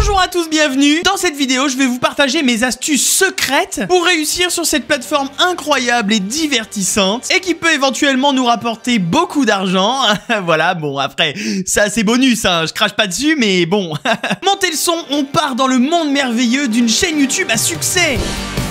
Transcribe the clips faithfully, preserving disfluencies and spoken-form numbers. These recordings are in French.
Bonjour à tous, bienvenue. Dans cette vidéo, je vais vous partager mes astuces secrètes pour réussir sur cette plateforme incroyable et divertissante et qui peut éventuellement nous rapporter beaucoup d'argent. Voilà, bon, après, ça c'est bonus, hein, je crache pas dessus, mais bon. Montez le son, on part dans le monde merveilleux d'une chaîne YouTube à succès.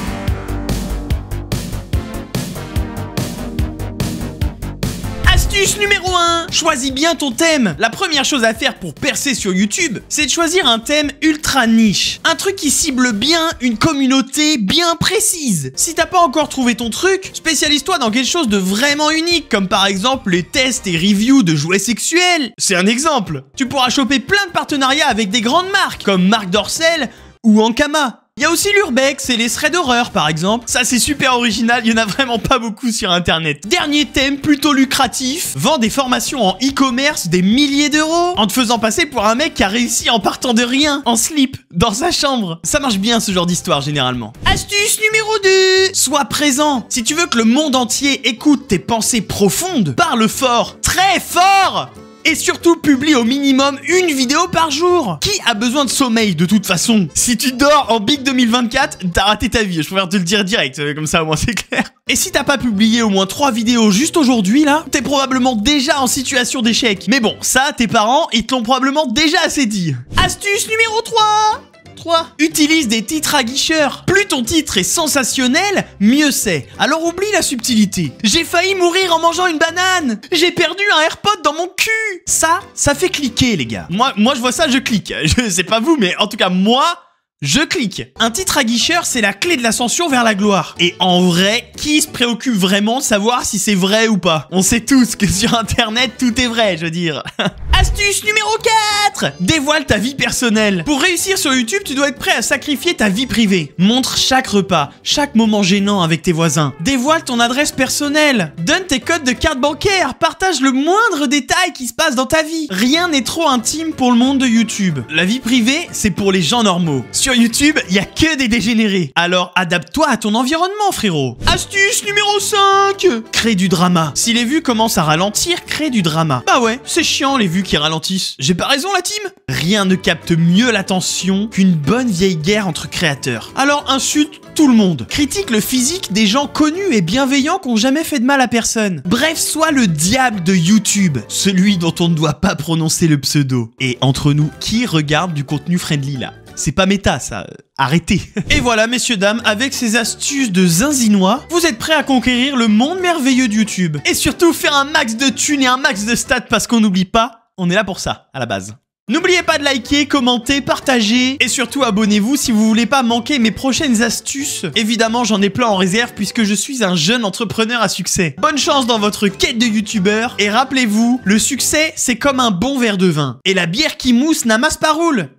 Astuce numéro un. Choisis bien ton thème. La première chose à faire pour percer sur YouTube, c'est de choisir un thème ultra niche. Un truc qui cible bien une communauté bien précise. Si t'as pas encore trouvé ton truc, spécialise-toi dans quelque chose de vraiment unique, comme par exemple les tests et reviews de jouets sexuels. C'est un exemple. Tu pourras choper plein de partenariats avec des grandes marques, comme Marc Dorcel ou Ankama. Il y a aussi l'urbex et les threads d'horreur par exemple. Ça c'est super original, il y en a vraiment pas beaucoup sur internet. Dernier thème plutôt lucratif, vends des formations en e-commerce des milliers d'euros en te faisant passer pour un mec qui a réussi en partant de rien, en slip, dans sa chambre. Ça marche bien ce genre d'histoire généralement. Astuce numéro deux. Sois présent. Si tu veux que le monde entier écoute tes pensées profondes, parle fort, très fort. Et surtout, publie au minimum une vidéo par jour. Qui a besoin de sommeil de toute façon? Si tu dors en Big deux mille vingt-quatre, t'as raté ta vie. Je préfère te le dire direct, comme ça au moins c'est clair. Et si t'as pas publié au moins trois vidéos juste aujourd'hui là, t'es probablement déjà en situation d'échec. Mais bon, ça, tes parents, ils te l'ont probablement déjà assez dit. Astuce numéro trois. trois. Utilise des titres aguicheurs. Plus ton titre est sensationnel, mieux c'est. Alors oublie la subtilité. J'ai failli mourir en mangeant une banane. J'ai perdu un AirPod dans mon cul. Ça, ça fait cliquer les gars. Moi, moi je vois ça, je clique. Je sais pas vous, mais en tout cas moi... je clique. Un titre aguicheur, c'est la clé de l'ascension vers la gloire. Et en vrai, qui se préoccupe vraiment de savoir si c'est vrai ou pas? On sait tous que sur internet, tout est vrai, je veux dire. Astuce numéro quatre. Dévoile ta vie personnelle. Pour réussir sur YouTube, tu dois être prêt à sacrifier ta vie privée. Montre chaque repas, chaque moment gênant avec tes voisins. Dévoile ton adresse personnelle. Donne tes codes de carte bancaire. Partage le moindre détail qui se passe dans ta vie. Rien n'est trop intime pour le monde de YouTube. La vie privée, c'est pour les gens normaux. Sur YouTube, il y a que des dégénérés. Alors adapte-toi à ton environnement, frérot. Astuce numéro cinq. Crée du drama. Si les vues commencent à ralentir, crée du drama. Bah ouais, c'est chiant les vues qui ralentissent. J'ai pas raison la team? Rien ne capte mieux l'attention qu'une bonne vieille guerre entre créateurs. Alors insulte tout le monde. Critique le physique des gens connus et bienveillants qui n'ont jamais fait de mal à personne. Bref, sois le diable de YouTube. Celui dont on ne doit pas prononcer le pseudo. Et entre nous, qui regarde du contenu friendly là? C'est pas méta, ça. Arrêtez. Et voilà, messieurs, dames, avec ces astuces de zinzinois, vous êtes prêts à conquérir le monde merveilleux de YouTube. Et surtout, faire un max de thunes et un max de stats parce qu'on n'oublie pas, on est là pour ça, à la base. N'oubliez pas de liker, commenter, partager et surtout abonnez-vous si vous voulez pas manquer mes prochaines astuces. Évidemment, j'en ai plein en réserve puisque je suis un jeune entrepreneur à succès. Bonne chance dans votre quête de youtubeur et rappelez-vous, le succès, c'est comme un bon verre de vin. Et la bière qui mousse n'amasse pas roule.